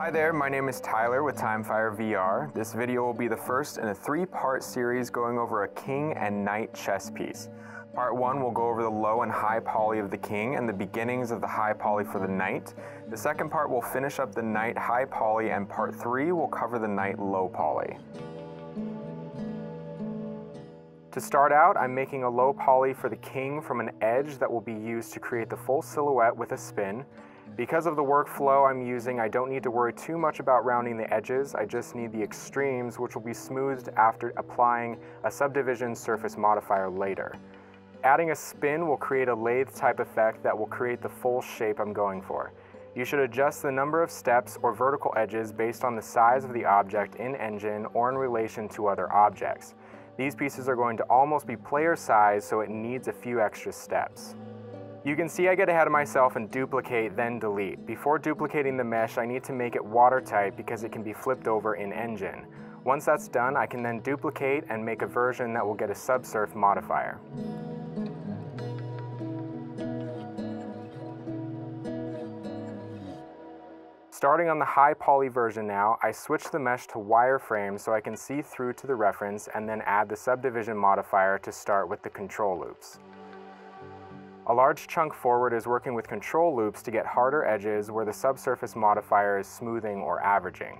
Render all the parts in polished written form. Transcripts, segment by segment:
Hi there, my name is Tyler with TimefireVR. This video will be the first in a three-part series going over a king and knight chess piece. Part 1 will go over the low and high poly of the king and the beginnings of the high poly for the knight. The second part will finish up the knight high poly, and part 3 will cover the knight low poly. To start out, I'm making a low poly for the king from an edge that will be used to create the full silhouette with a spin. Because of the workflow I'm using, I don't need to worry too much about rounding the edges. I just need the extremes, which will be smoothed after applying a Subdivision Surface Modifier later. Adding a spin will create a lathe type effect that will create the full shape I'm going for. You should adjust the number of steps or vertical edges based on the size of the object in engine or in relation to other objects. These pieces are going to almost be player size, so it needs a few extra steps. You can see I get ahead of myself and duplicate, then delete. Before duplicating the mesh, I need to make it watertight because it can be flipped over in engine. Once that's done, I can then duplicate and make a version that will get a subsurf modifier. Starting on the high poly version now, I switch the mesh to wireframe so I can see through to the reference and then add the subdivision modifier to start with the control loops. A large chunk forward is working with control loops to get harder edges where the subsurface modifier is smoothing or averaging.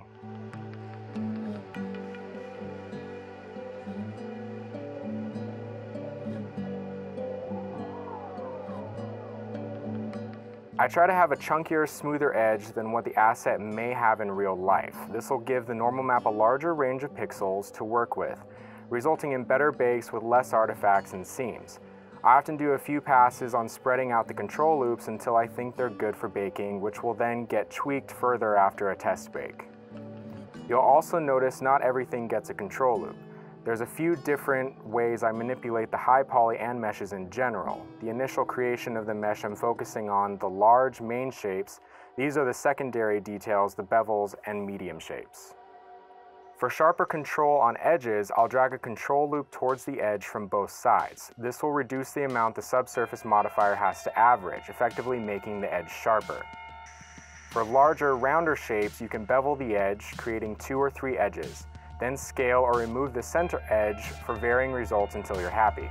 I try to have a chunkier, smoother edge than what the asset may have in real life. This will give the normal map a larger range of pixels to work with, resulting in better bakes with less artifacts and seams. I often do a few passes on spreading out the control loops until I think they're good for baking, which will then get tweaked further after a test bake. You'll also notice not everything gets a control loop. There's a few different ways I manipulate the high poly and meshes in general. The initial creation of the mesh, I'm focusing on the large main shapes. These are the secondary details, the bevels and medium shapes. For sharper control on edges, I'll drag a control loop towards the edge from both sides. This will reduce the amount the subsurface modifier has to average, effectively making the edge sharper. For larger, rounder shapes, you can bevel the edge, creating 2 or 3 edges. Then scale or remove the center edge for varying results until you're happy.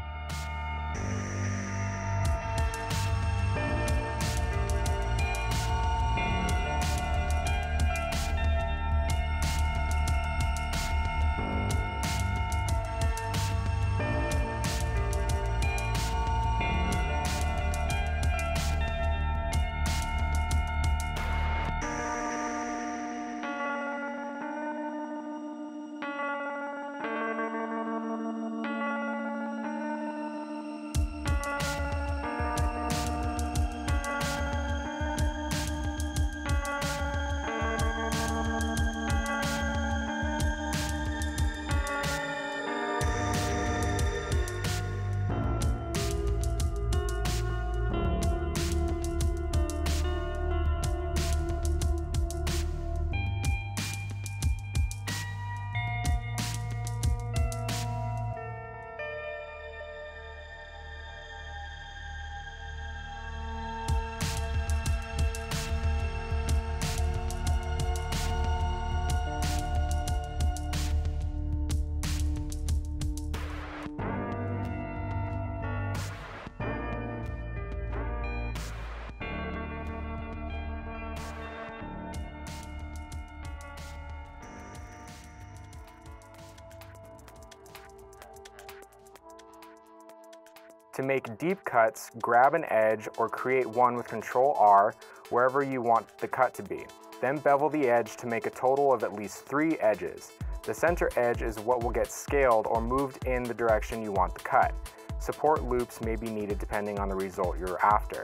To make deep cuts, grab an edge or create one with Ctrl R wherever you want the cut to be. Then bevel the edge to make a total of at least 3 edges. The center edge is what will get scaled or moved in the direction you want the cut. Support loops may be needed depending on the result you're after.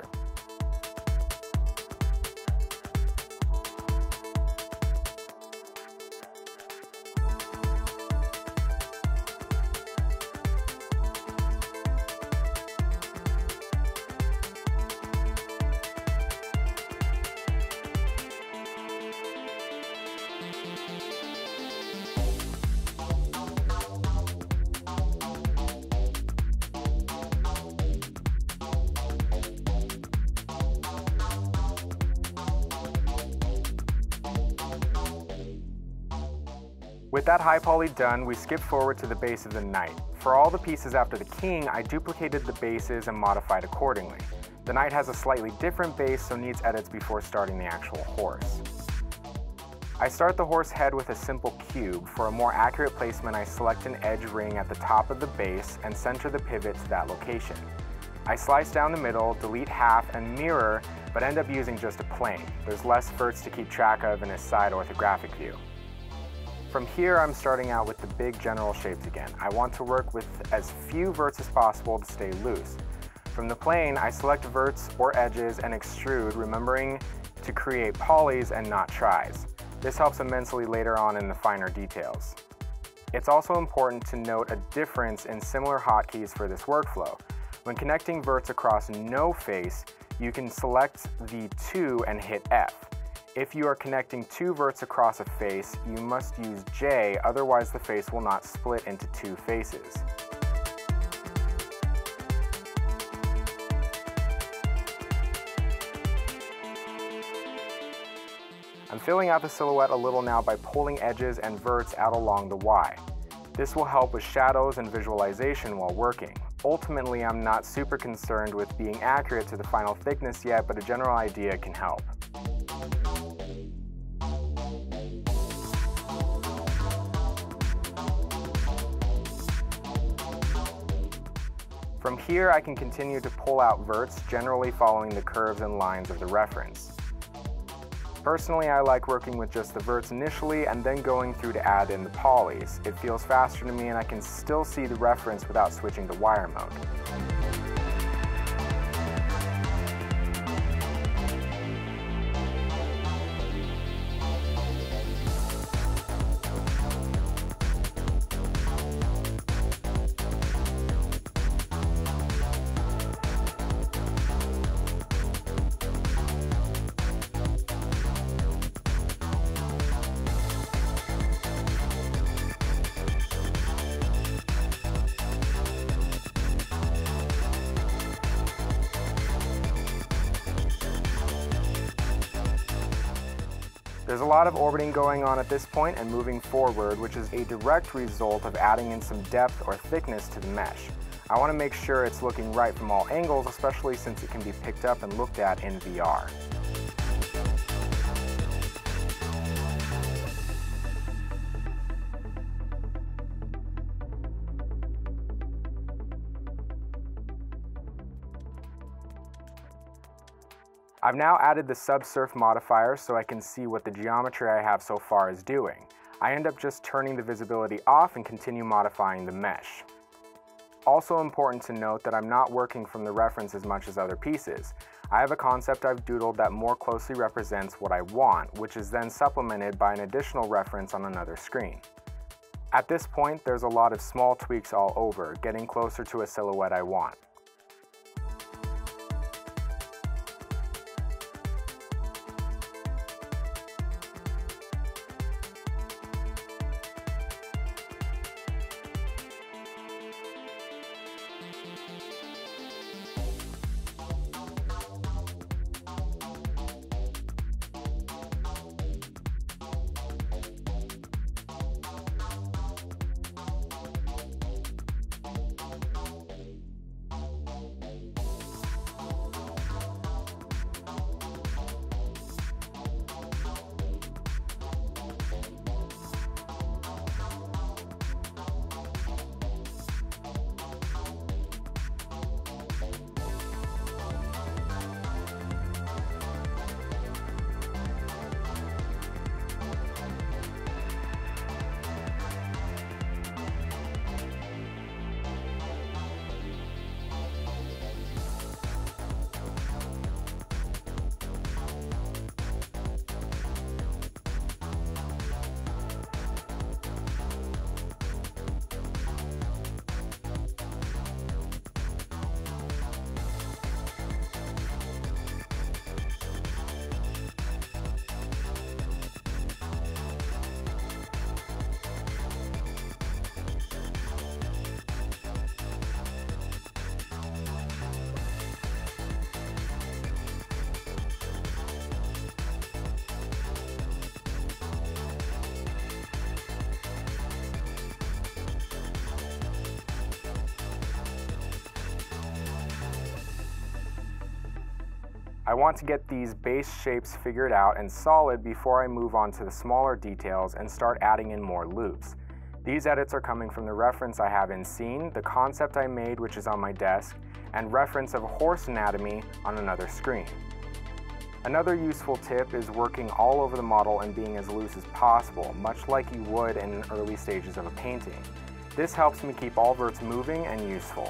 With that high poly done, we skip forward to the base of the knight. For all the pieces after the king, I duplicated the bases and modified accordingly. The knight has a slightly different base, so needs edits before starting the actual horse. I start the horse head with a simple cube. For a more accurate placement, I select an edge ring at the top of the base and center the pivot to that location. I slice down the middle, delete half, and mirror, but end up using just a plane. There's less verts to keep track of in a side orthographic view. From here, I'm starting out with the big general shapes again. I want to work with as few verts as possible to stay loose. From the plane, I select verts or edges and extrude, remembering to create polys and not tries. This helps immensely later on in the finer details. It's also important to note a difference in similar hotkeys for this workflow. When connecting verts across no face, you can select the 2 and hit F. If you are connecting 2 verts across a face, you must use J, otherwise the face will not split into 2 faces. I'm filling out the silhouette a little now by pulling edges and verts out along the Y. This will help with shadows and visualization while working. Ultimately, I'm not super concerned with being accurate to the final thickness yet, but a general idea can help. From here, I can continue to pull out verts, generally following the curves and lines of the reference. Personally, I like working with just the verts initially and then going through to add in the polys. It feels faster to me and I can still see the reference without switching to wire mode. There's a lot of orbiting going on at this point and moving forward, which is a direct result of adding in some depth or thickness to the mesh. I want to make sure it's looking right from all angles, especially since it can be picked up and looked at in VR. I've now added the subsurf modifier so I can see what the geometry I have so far is doing. I end up just turning the visibility off and continue modifying the mesh. Also important to note that I'm not working from the reference as much as other pieces. I have a concept I've doodled that more closely represents what I want, which is then supplemented by an additional reference on another screen. At this point, there's a lot of small tweaks all over, getting closer to a silhouette I want. I want to get these base shapes figured out and solid before I move on to the smaller details and start adding in more loops. These edits are coming from the reference I have in Scene, the concept I made which is on my desk, and reference of a horse anatomy on another screen. Another useful tip is working all over the model and being as loose as possible, much like you would in early stages of a painting. This helps me keep all verts moving and useful.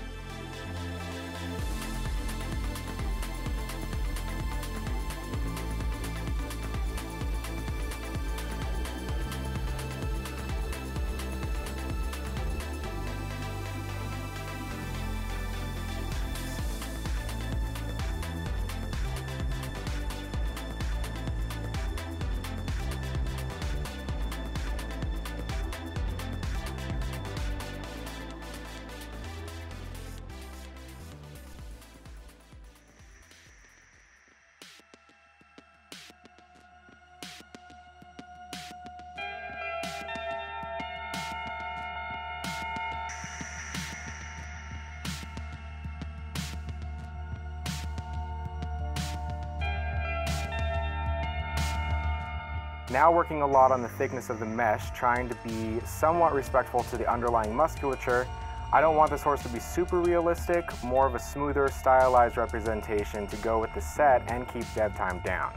Now working a lot on the thickness of the mesh, trying to be somewhat respectful to the underlying musculature. I don't want this horse to be super realistic, more of a smoother, stylized representation to go with the set and keep dev time down.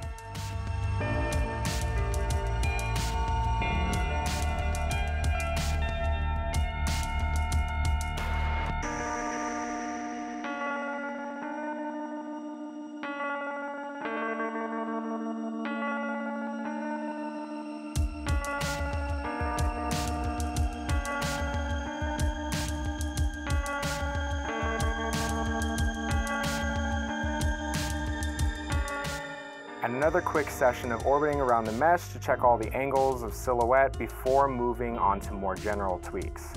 And another quick session of orbiting around the mesh to check all the angles of silhouette before moving on to more general tweaks.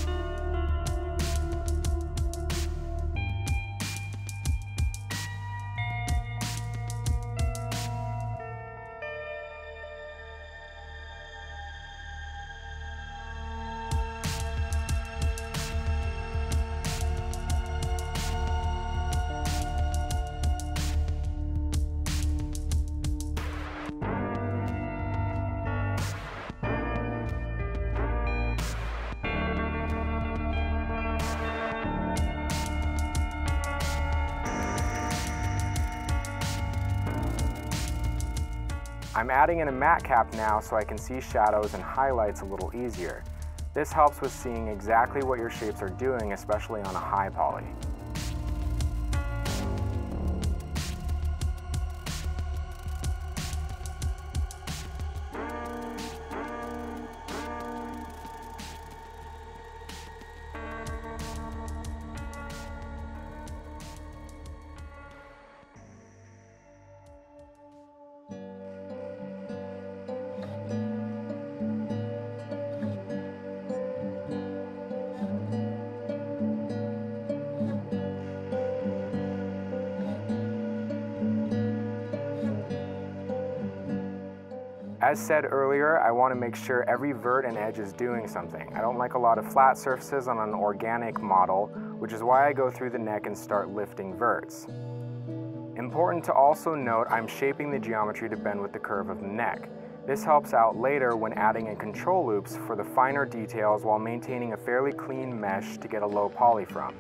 I'm adding in a Matcap now so I can see shadows and highlights a little easier. This helps with seeing exactly what your shapes are doing, especially on a high poly. As said earlier, I want to make sure every vert and edge is doing something. I don't like a lot of flat surfaces on an organic model, which is why I go through the neck and start lifting verts. Important to also note, I'm shaping the geometry to bend with the curve of the neck. This helps out later when adding in control loops for the finer details while maintaining a fairly clean mesh to get a low poly from.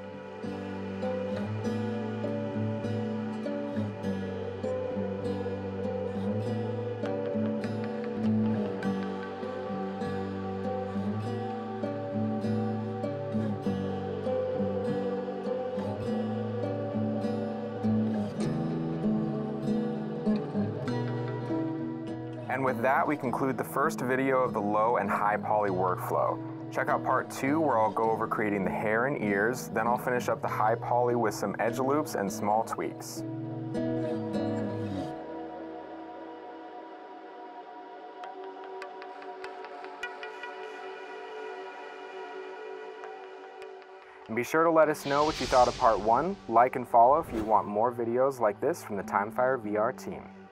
And with that, we conclude the first video of the low and high poly workflow. Check out part 2 where I'll go over creating the hair and ears, then I'll finish up the high poly with some edge loops and small tweaks. And be sure to let us know what you thought of part 1, like and follow if you want more videos like this from the TimefireVR team.